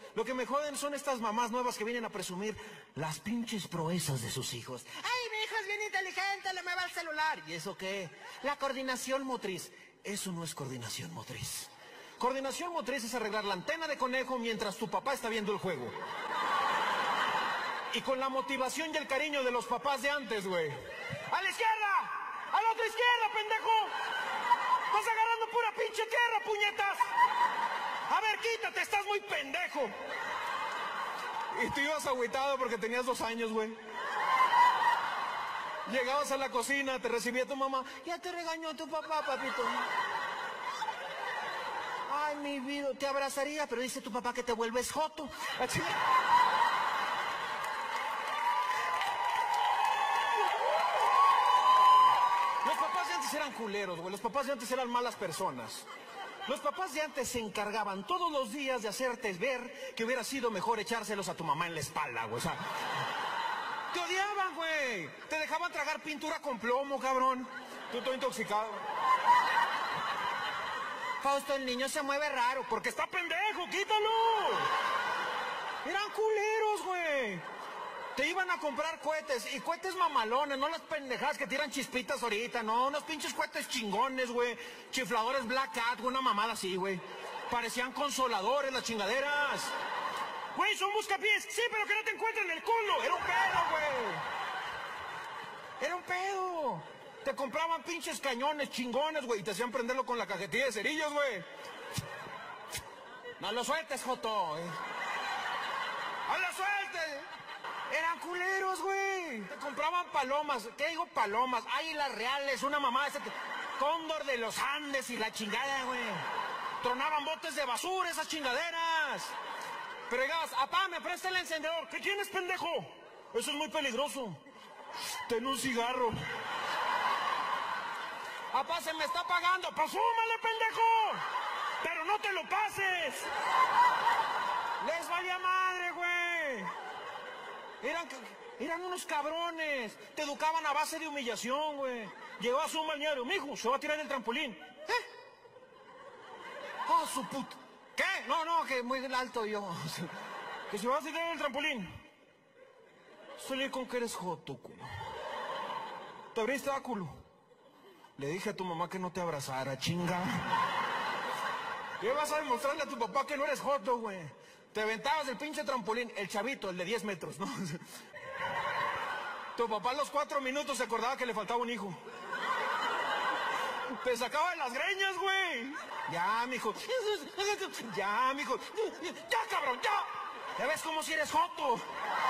Lo que me joden son estas mamás nuevas que vienen a presumir las pinches proezas de sus hijos. ¡Ay, mi hijo es bien inteligente, le mueve el celular! ¿Y eso qué? La coordinación motriz. Eso no es coordinación motriz. Coordinación motriz es arreglar la antena de conejo mientras tu papá está viendo el juego. Y con la motivación y el cariño de los papás de antes, güey. ¡A la izquierda! ¡A la otra izquierda, pendejo! ¡Vas agarrando pura pinche tierra, puñetas! A ver, quítate, estás muy pendejo. Y tú ibas agüitado porque tenías 2 años, güey. Llegabas a la cocina, te recibía tu mamá. Ya te regañó tu papá, papito. Ay, mi vida, te abrazaría, pero dice tu papá que te vuelves joto. Los papás de antes eran culeros, güey. Los papás de antes eran malas personas. Los papás de antes se encargaban todos los días de hacerte ver que hubiera sido mejor echárselos a tu mamá en la espalda, güey. O sea, te odiaban, güey. Te dejaban tragar pintura con plomo, cabrón. Tú todo intoxicado. Fausto, el niño se mueve raro. Porque está pendejo, quítalo. Eran culeros, güey. Te iban a comprar cohetes, y cohetes mamalones, no las pendejadas que tiran chispitas ahorita, no, unos pinches cohetes chingones, güey, chifladores Black Cat, una mamada así, güey. Parecían consoladores las chingaderas. Güey, son buscapiés, sí, pero que no te encuentren el culo, era un pedo, güey. Era un pedo. Te compraban pinches cañones chingones, güey, y te hacían prenderlo con la cajetilla de cerillos, güey. No lo sueltes, joto. ¡No lo sueltes! Eran culeros, güey. Te compraban palomas. ¿Qué digo palomas? Águilas reales, una mamá esa cóndor de los Andes y la chingada, güey. Tronaban botes de basura esas chingaderas. Pero llegabas, apá, me presta el encendedor. ¿Qué tienes, pendejo? Eso es muy peligroso. Ten un cigarro. Apá, se me está apagando. Pues fúmale, pendejo. Pero no te lo pases. Les valía madre, güey. Eran unos cabrones. Te educaban a base de humillación, güey. Llegabas a un balneario. Mijo, se va a tirar del trampolín. Oh, su puta. ¿Qué? No, que muy alto yo. Que se va a tirar del trampolín. Salí con que eres joto, culo. Te abriste, culo. Le dije a tu mamá que no te abrazara, chinga. ¿Qué vas a demostrarle a tu papá que no eres joto, güey? Te aventabas el pinche trampolín, el chavito, el de 10 metros, ¿no? Tu papá a los 4 minutos se acordaba que le faltaba un hijo. Te sacaba de las greñas, güey. Ya, mijo. Ya, mijo. Ya, cabrón, ya. Ya ves como si eres joto.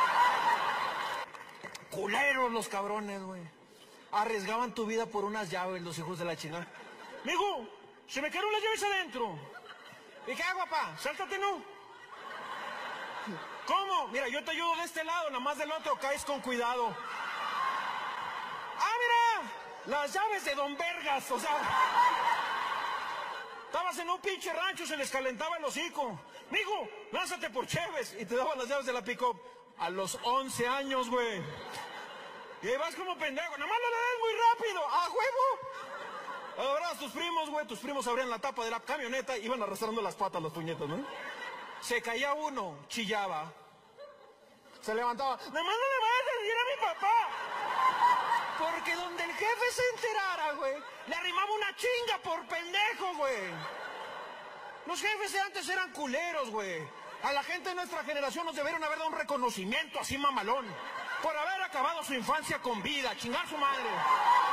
Culeros los cabrones, güey. Arriesgaban tu vida por unas llaves, los hijos de la chingada. Mijo, se me quedaron las llaves adentro. ¿Y qué hago, papá? Sáltate, ¿no? ¿Cómo? Mira, yo te ayudo de este lado, nada más del otro caes con cuidado. ¡Ah, mira! Las llaves de Don Vergas, o sea... Estabas en un pinche rancho, se les calentaba el hocico. Mijo, lánzate por Cheves. Y te daban las llaves de la pick-up. A los 11 años, güey. Y ahí vas como pendejo. Nada más no le des muy rápido. ¡A huevo! Ahora tus primos, güey, tus primos abrían la tapa de la camioneta y iban arrastrando las patas los puñetas, ¿no? Se caía uno, chillaba. Se levantaba. ¡Nada más no le vayas a decir a mi papá! Porque donde el jefe se enterara, güey, le arrimaba una chinga por pendejo, güey. Los jefes de antes eran culeros, güey. A la gente de nuestra generación nos debieron haber dado un reconocimiento así mamalón. Por haber acabado su infancia con vida, chingar su madre.